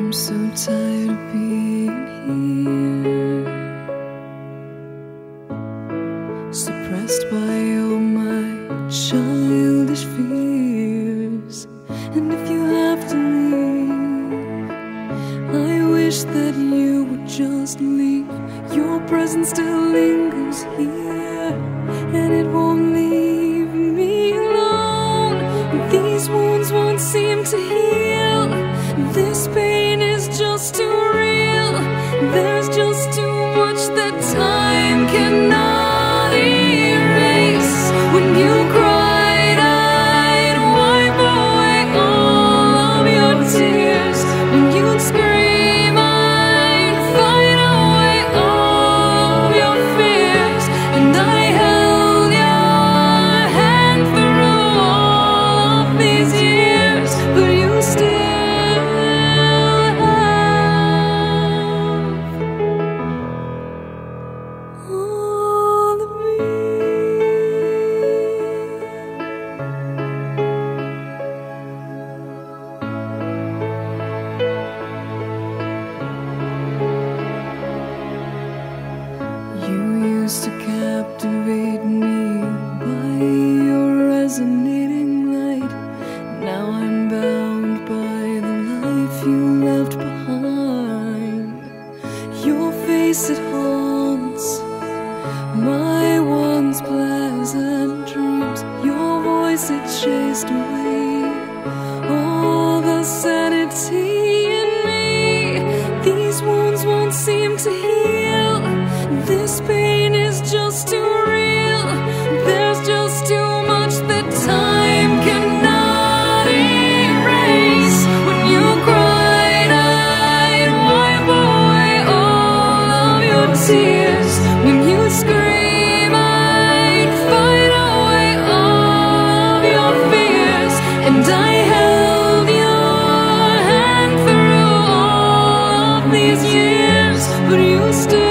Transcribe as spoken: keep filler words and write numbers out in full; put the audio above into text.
I'm so tired of being here, suppressed by all my childish fears. And if you have to leave, I wish that you would just leave. Your presence still lingers here, and it won't leave me alone. These wounds won't seem to heal. This pain is just too real. There's just too much that time cannot erase. When you cried, I'd wipe away all of your tears. When you'd scream, I'd fight away all of your fears. And I held your hand through all of these years, but you still to captivate me by your resonating light. Now I'm bound by the life you left behind. Your face, it haunts my once pleasant dreams. Your voice, it chased away all the sanity in me. These wounds won't seem to heal. This pain is just too real. There's just too much that time cannot erase. When you cried, I'd wipe away all of your tears. When you scream, I'd fight away all of your fears. And I held your hand through all of these years, but you still